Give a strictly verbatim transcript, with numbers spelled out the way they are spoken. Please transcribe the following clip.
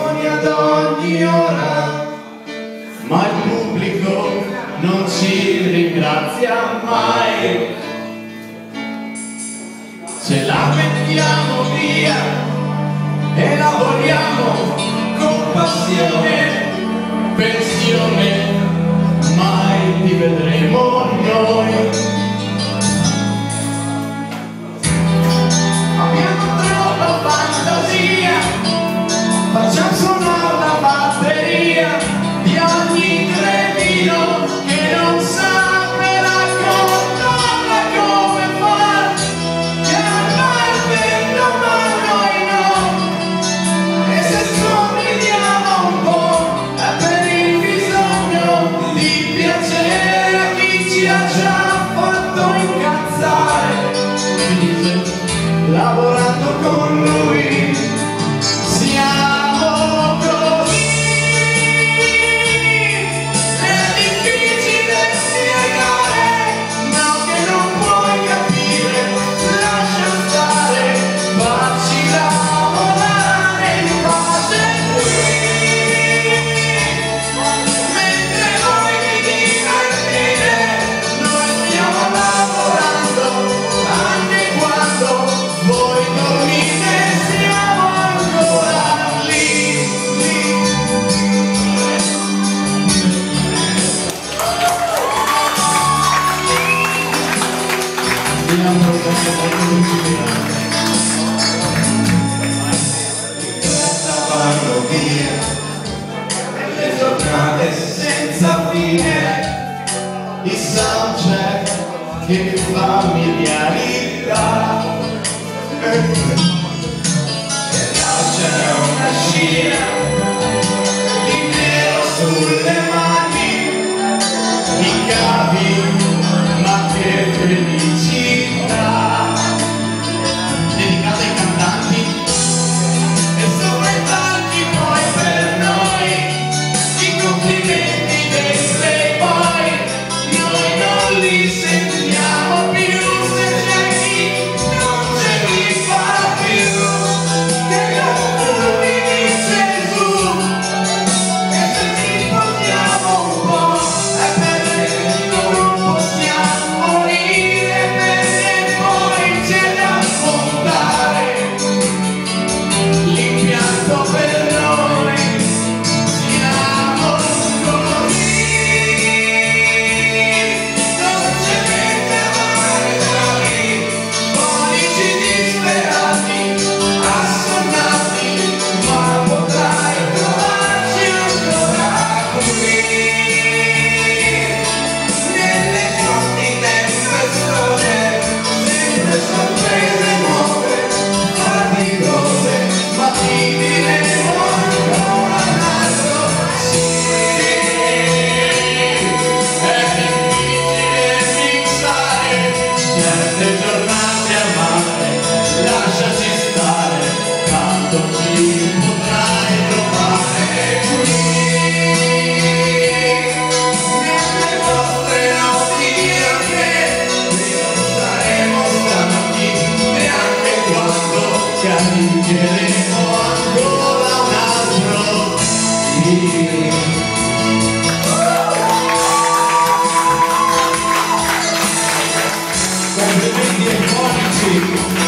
canzoni ad ogni ora, ma il pubblico non ci ringrazia mai. Ce la mettiamo via e lavoriamo con passione, pensione, mai ti vedremo noi. Abbiamo troppa fantasia, facciamo suonare la batteria di ogni cretino che non sa per raccontarla come far, che ormai vedo ma noi no, e se somigliamo un po' è per il bisogno di piacere a chi ci ha già fatto incazzare. Lavorando con lui siamo così, è difficile spiegare, no che non puoi capire, lascia stare, facci lavorare in pace qui, mentre voi vi divertite, noi stiamo lavorando anche quando voi dormite, siamo ancora lì, lì. Andiamo questa parrochia, le giornate senza fine, i soundcheck che familiarità. E là c'è una scia di nero sulle mani, i cavi, ma che felicità, dedicata ai cantanti e soprattutto poi per noi i complimenti dei playboy, noi non li sentiamo più. Caricheremo ancora un altro sì. Complimenti ai fonici.